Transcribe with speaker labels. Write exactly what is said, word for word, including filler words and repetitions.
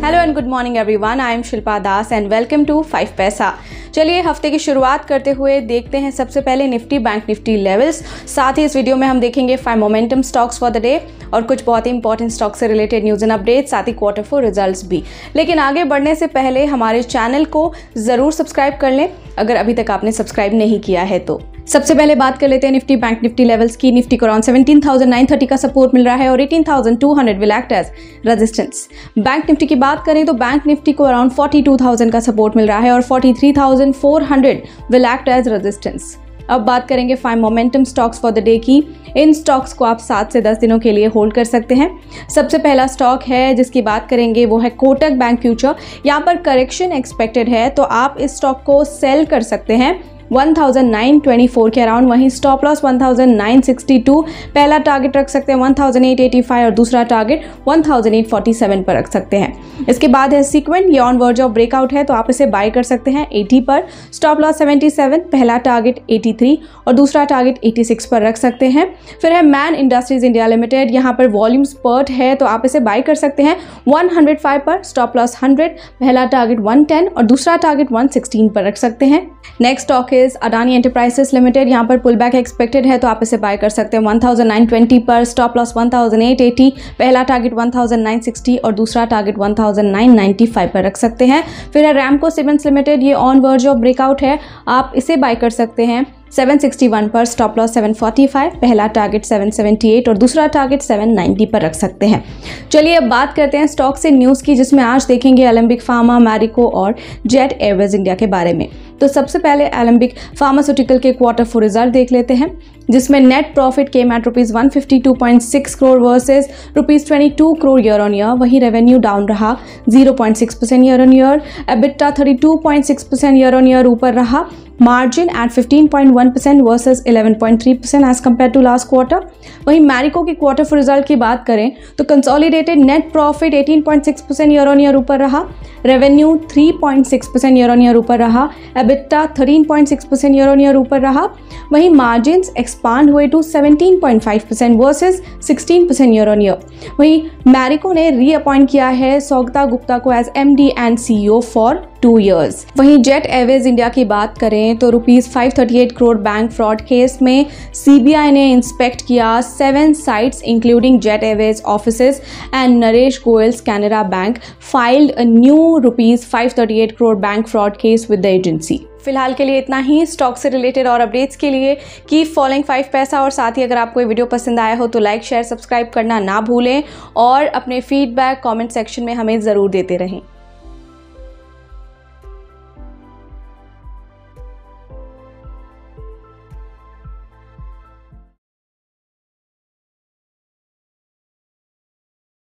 Speaker 1: Hello and good morning everyone, I am Shilpa Das and welcome to five paisa. चलिए हफ्ते की शुरुआत करते हुए देखते हैं सबसे पहले निफ्टी बैंक निफ्टी लेवल्स। साथ ही इस वीडियो में हम देखेंगे five momentum stocks for the day और कुछ बहुत ही इंपॉर्टेंट स्टॉक से रिलेटेड न्यूज़ एंड अपडेट, साथ ही क्वार्टर फोर रिजल्ट्स भी। लेकिन आगे बढ़ने से पहले हमारे चैनल को ज़रूर सब्सक्राइब कर लें अगर अभी तक आपने सब्सक्राइब नहीं किया है तो। सबसे पहले बात कर लेते हैं निफ्टी बैंक निफ्टी लेवल्स की। निफ्टी को around seventeen thousand nine thirty का सपोर्ट मिल रहा है और eighteen thousand two hundred will act as resistance. Bank Nifty की बात करें तो बैंक निफ्टी को अराउंड फोर्टी टू थाउजेंड का सपोर्ट मिल रहा है और forty three thousand four hundred will act as resistance. अब बात करेंगे five momentum stocks for the day की। इन स्टॉक्स को आप सात से दस दिनों के लिए होल्ड कर सकते हैं। सबसे पहला स्टॉक है जिसकी बात करेंगे वो है कोटक बैंक फ्यूचर। यहाँ पर करेक्शन एक्सपेक्टेड है तो आप इस स्टॉक को सेल कर सकते हैं one thousand nine twenty four के अराउंड। वहीं stop loss one thousand nine sixty two, पहला टारगेट रख सकते हैं one thousand eight eighty five और दूसरा target one thousand eight forty seven पर रख सकते हैं। इसके बाद है सीक्वेंट, ये ऑन वर्ज ऑफ ब्रेकआउट है तो आप इसे बाय कर सकते हैं एटी पर। स्टॉप लॉस सेवेंटी सेवन, पहला टारगेट एटी थ्री और दूसरा टारगेट एटी सिक्स पर रख सकते हैं। फिर है मैन इंडस्ट्रीज इंडिया लिमिटेड, यहाँ पर वॉल्यूम स्पर्ट है तो आप इसे बाय कर सकते हैं वन हंड्रेड फाइव पर। स्टॉप लॉस हंड्रेड, पहला टारगेट वन टेन और दूसरा टारगेट वन सिक्सटीन पर रख सकते हैं। Next stock is Adani enterprises limited, यहाँ पर पुल बैक एक्सपेक्टेड है तो आप इसे बाय कर सकते हैं वन थाउजेंड नाइन ट्वेंटी पर। Stop loss one thousand eight eighty, पहला target one thousand nine sixty और दूसरा target one thousand nine ninety five पर रख सकते हैं। फिर है रैमको सीमेंट्स लिमिटेड, ये ऑन वर्ज ऑफ ब्रेकआउट है, आप इसे बाय कर सकते हैं सेवन सिक्सटी वन पर। Stop loss seven forty five, पहला टारगेट सेवन सेवेंटी एट और दूसरा टारगेट सेवन नाइंटी पर रख सकते हैं। चलिए अब बात करते हैं स्टॉक से न्यूज़ की, जिसमें आज देखेंगे एलेंबिक फार्मा, मैरिको और जेट एयरवेज इंडिया के बारे में। तो सबसे पहले एलेंबिक फार्मास्यूटिकल के क्वार्टर फोर रिजल्ट देख लेते हैं, जिसमें net profit came at rupees one fifty two point six crore versus rupees twenty two crore year on year. वहीं रेवेन्यू डाउन रहा zero point six percent year on year. EBITDA thirty two point six percent year on year ऊपर रहा। Margin at fifteen point one percent versus eleven point three percent as compare to last quarter. वहीं मैरिको की quarter four result की बात करें तो consolidated net profit eighteen point six percent year on year ऊपर रहा। Revenue three point six percent year on year ऊपर रहा। EBITDA thirteen point six percent year on year ऊपर रहा। वहीं मार्जिन्स एक्सपांड हुए to seventeen point five percent versus sixteen percent year on year. वहीं मैरिको ने रीअपॉइंट किया है सौगता गुप्ता को as MD and CEO for two years. वहीं जेट एयरवेज इंडिया की बात करें तो rupees five thirty eight crore bank fraud case में सीबीआई ने इंस्पेक्ट किया seven sites including jet airways offices and Naresh Goyal's Canara bank filed a new rupees five thirty eight crore bank fraud case with the agency. फिलहाल के लिए इतना ही। स्टॉक से related और अपडेट्स के लिए कीप फॉलोइंग फाइव पैसा और साथ ही अगर आपको ये वीडियो पसंद आया हो तो लाइक शेयर सब्सक्राइब करना ना भूलें और अपने फीडबैक कमेंट सेक्शन में हमें ज़रूर देते रहें।